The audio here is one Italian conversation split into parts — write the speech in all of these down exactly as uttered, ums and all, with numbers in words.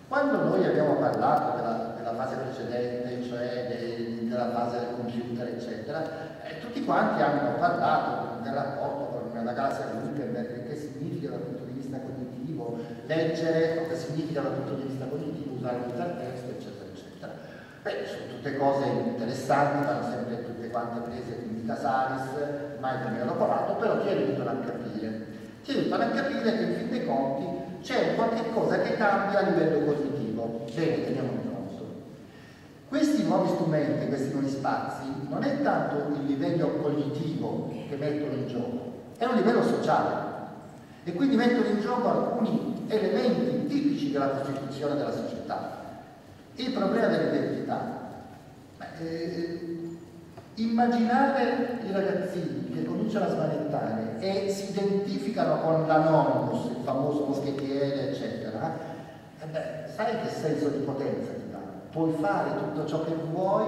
Quando noi abbiamo parlato della, della fase precedente, cioè de, della fase del computer, eccetera, eh, tutti quanti hanno parlato del rapporto con la galassia Gutenberg, che significa dal punto di vista cognitivo leggere, che significa dal punto di vista cognitivo usare un ipertesto, eccetera, eccetera. Beh, sono tutte cose interessanti, vanno sempre tutte quante prese quindi Casalis, mai per me lavorato, però ti aiutano a capire. Ti aiutano a capire che in fin dei conti c'è qualche cosa che cambia a livello cognitivo. Bene, teniamo conto. Questi nuovi strumenti, questi nuovi spazi, non è tanto il livello cognitivo che mettono in gioco, è un livello sociale. E quindi mettono in gioco alcuni elementi tipici della costituzione della società. Il problema dell'identità. Eh, immaginare i ragazzini che cominciano a smanettare e si identificano con l'Anonymous, il famoso moschettiere, eccetera, eh beh, sai che senso di potenza ti dà? Puoi fare tutto ciò che vuoi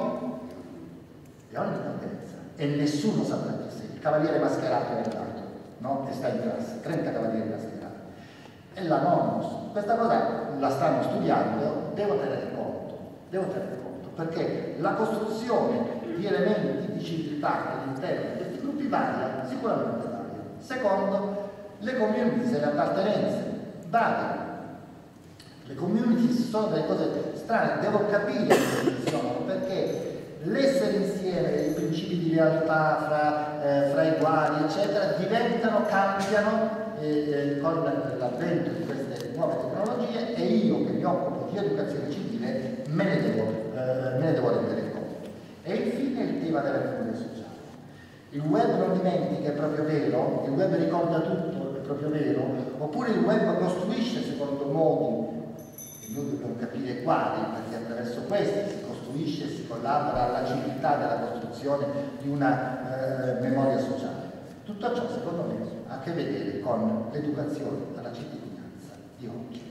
e ogni potenza, e nessuno saprà chi sei. Il cavaliere mascherato è andato, no? Che sta in classe, trenta cavalieri mascherati. È l'Anonymous. Questa cosa la stanno studiando, devo tenere conto, devo tenere conto, perché la costruzione di elementi di civiltà all'interno di questi gruppi varia, sicuramente varia. Secondo, le community e le appartenenze variano. Le community sono delle cose strane, devo capire come funzionano, perché l'essere insieme, i principi di lealtà fra, eh, fra i uguali, eccetera, diventano, cambiano eh, con l'avvento di queste nuove tecnologie, e io che mi occupo di educazione civile me ne devo, eh, me ne devo rendere conto. E infine il tema della memoria sociale. Il web non dimentica, è proprio vero, il web ricorda tutto, è proprio vero, oppure il web costruisce secondo modi, e noi dobbiamo capire quali, perché attraverso questi si costruisce e si collabora alla civiltà della costruzione di una eh, memoria sociale. Tutto ciò, secondo me, ha a che vedere con l'educazione alla cittadinanza di oggi.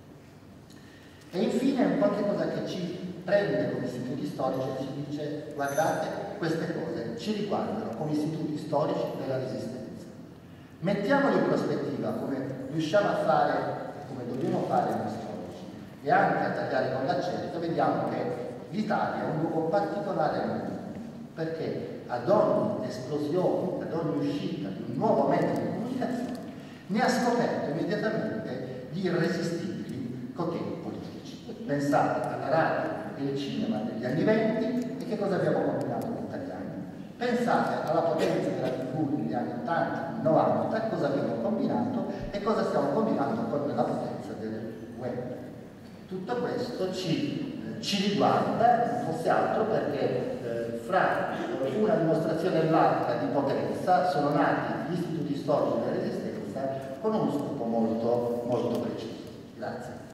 E infine un qualche cosa che ci prende come istituti storici e ci dice: guardate, queste cose ci riguardano come istituti storici della Resistenza. Mettiamoli in prospettiva, come riusciamo a fare e come dobbiamo fare noi storici, e anche a tagliare con l'accento, vediamo che l'Italia è un luogo particolare nel mondo, perché ad ogni esplosione, ad ogni uscita di un nuovo mezzo di comunicazione, ne ha scoperto immediatamente gli irresistibili poteri politici. Pensate alla radio e al cinema degli anni venti, e che cosa abbiamo combinato gli italiani? Pensate alla potenza della tivù negli anni ottanta, novanta, cosa abbiamo combinato e cosa stiamo combinando con la potenza del web. Tutto questo ci, eh, ci riguarda, non fosse altro perché eh, fra una dimostrazione e l'altra di potenza sono nati gli istituti storici della Resistenza con uno scopo molto, molto preciso. Grazie.